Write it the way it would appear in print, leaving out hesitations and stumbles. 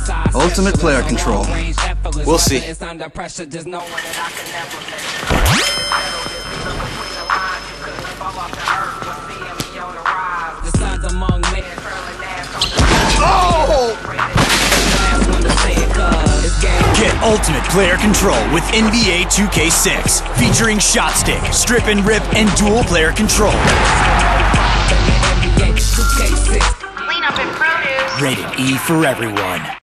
Ultimate player control. We'll see. Get ultimate player control with NBA 2K6, featuring shot stick, strip and rip, and dual player control. Clean up and produce. Rated E for everyone.